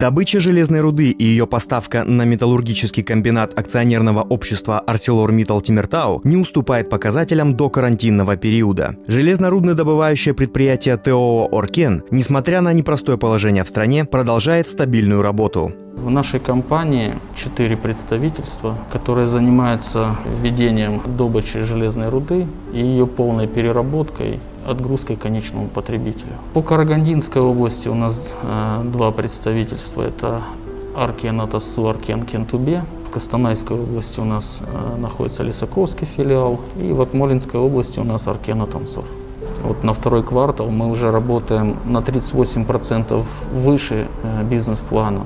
Добыча железной руды и ее поставка на металлургический комбинат акционерного общества ArcelorMittal Темиртау не уступает показателям до карантинного периода. Железнорудно-добывающее предприятие ТОО «Оркен», несмотря на непростое положение в стране, продолжает стабильную работу. В нашей компании 4 представительства, которые занимаются ведением добычи железной руды и ее полной переработкой, отгрузкой конечному потребителю. По Карагандинской области у нас 2 представительства. Это Оркен Атасу, Оркен Кентубе. В Костанайской области у нас находится Лисаковский филиал. И в Акмолинской области у нас Оркен Атансор. Вот на 2-й квартал мы уже работаем на 38% выше бизнес-плана.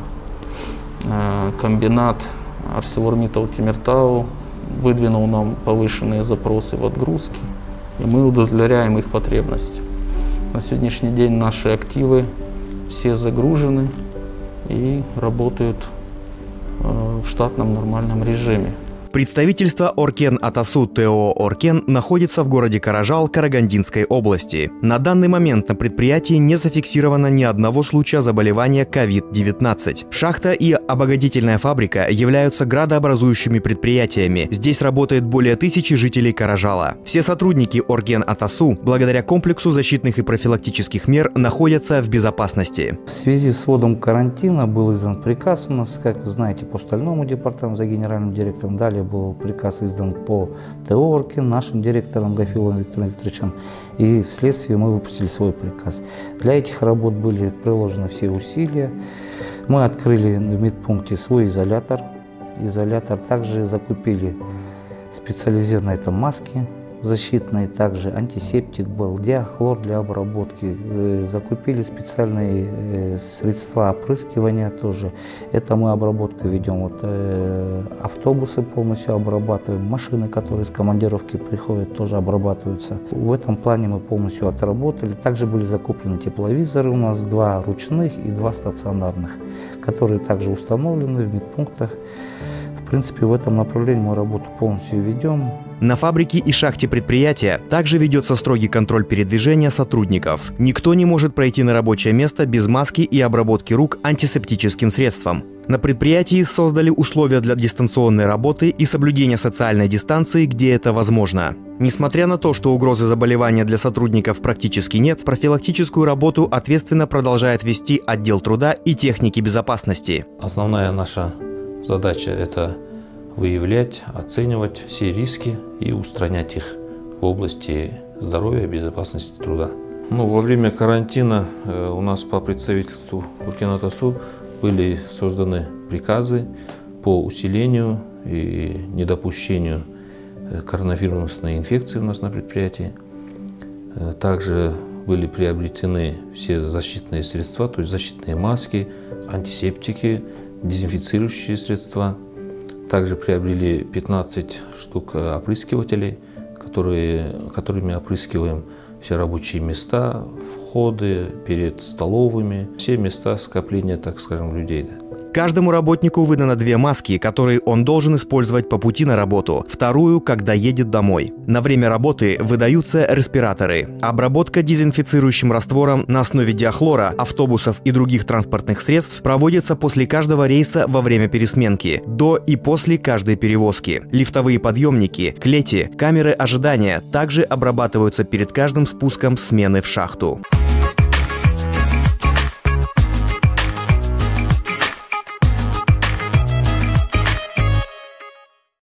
Комбинат ArcelorMittal Темиртау выдвинул нам повышенные запросы в отгрузке, и мы удовлетворяем их потребности. На сегодняшний день наши активы все загружены и работают в штатном нормальном режиме. Представительство Оркен Атасу ТОО «Оркен» находится в городе Каражал Карагандинской области. На данный момент на предприятии не зафиксировано ни одного случая заболевания COVID-19. Шахта и обогатительная фабрика являются градообразующими предприятиями. Здесь работает более 1000 жителей Каражала. Все сотрудники Оркен Атасу, благодаря комплексу защитных и профилактических мер, находятся в безопасности. В связи с вводом карантина был издан приказ у нас, как вы знаете, по стальному департаменту за генеральным директором. Далее был приказ издан по ТО «Оркен» нашим директором Гафиловым Виктором Викторовичем, и вследствие мы выпустили свой приказ. Для этих работ были приложены все усилия. Мы открыли в медпункте свой изолятор. Также закупили специализированные маски защитные, также антисептик был, диахлор для обработки. Закупили специальные средства опрыскивания тоже. Это мы обработку ведем. Вот, автобусы полностью обрабатываем, машины, которые с командировки приходят, тоже обрабатываются. В этом плане мы полностью отработали. Также были закуплены тепловизоры у нас, 2 ручных и 2 стационарных, которые также установлены в медпунктах. В принципе, в этом направлении мы работу полностью ведем. На фабрике и шахте предприятия также ведется строгий контроль передвижения сотрудников. Никто не может пройти на рабочее место без маски и обработки рук антисептическим средством. На предприятии создали условия для дистанционной работы и соблюдения социальной дистанции, где это возможно. Несмотря на то, что угрозы заболевания для сотрудников практически нет, профилактическую работу ответственно продолжает вести отдел труда и техники безопасности. Основная наша задача – это выявлять, оценивать все риски и устранять их в области здоровья и безопасности труда. Во время карантина у нас по представительству Оркен Атасу были созданы приказы по усилению и недопущению коронавирусной инфекции у нас на предприятии. Также были приобретены все защитные средства, то есть защитные маски, антисептики, дезинфицирующие средства. Также приобрели 15 штук опрыскивателей, которыми опрыскиваем все рабочие места, входы перед столовыми, все места скопления, так скажем, людей. Каждому работнику выдано 2 маски, которые он должен использовать по пути на работу, вторую, когда едет домой. На время работы выдаются респираторы. Обработка дезинфицирующим раствором на основе диахлора, автобусов и других транспортных средств проводится после каждого рейса во время пересменки, до и после каждой перевозки. Лифтовые подъемники, клети, камеры ожидания также обрабатываются перед каждым спуском смены в шахту.